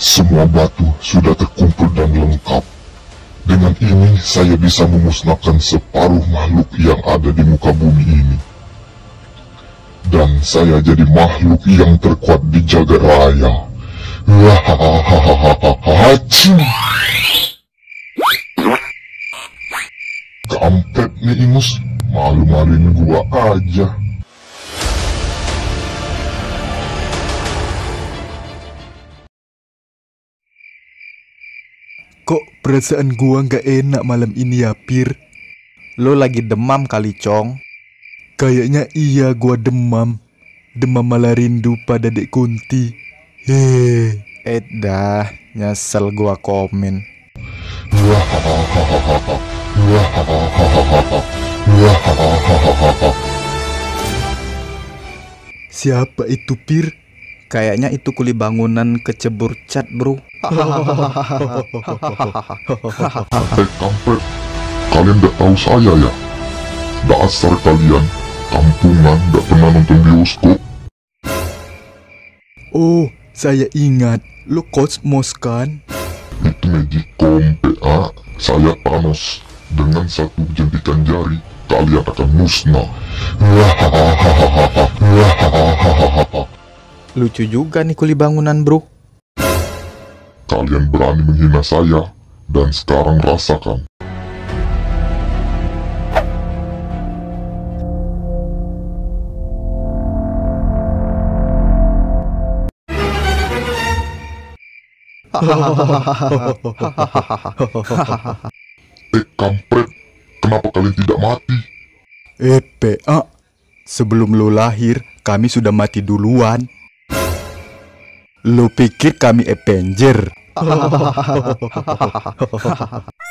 Semua batu sudah terkumpul dan lengkap. Dengan ini saya bisa memusnahkan separuh makhluk yang ada di muka bumi ini. Dan saya jadi makhluk yang terkuat di jagat raya. Kampret nih Ingus, malu-maluin gua aja. Kok perasaan gua nggak enak malam ini ya, Pir? Lo lagi demam kali, Cong. Kayaknya iya gua demam. Demam malah rindu pada Dek Kunti. Dah, nyesel gua komen. Siapa itu, Pir? Kayaknya itu kuli bangunan kecebur cat, bro. Kampret, kalian gak tahu saya ya? Dasar kalian, kampungan gak pernah nonton bioskop. Oh, saya ingat. Lo Cosmos kan? Itu Magicom PA, saya Thanos. Dengan satu jentikan jari, kalian akan musnah. Lucu juga nih kuli bangunan, bro. Kalian berani menghina saya, dan sekarang rasakan. Kampret, kenapa kalian tidak mati? PA, sebelum lo lahir, kami sudah mati duluan. Lo pikir kami Avenger?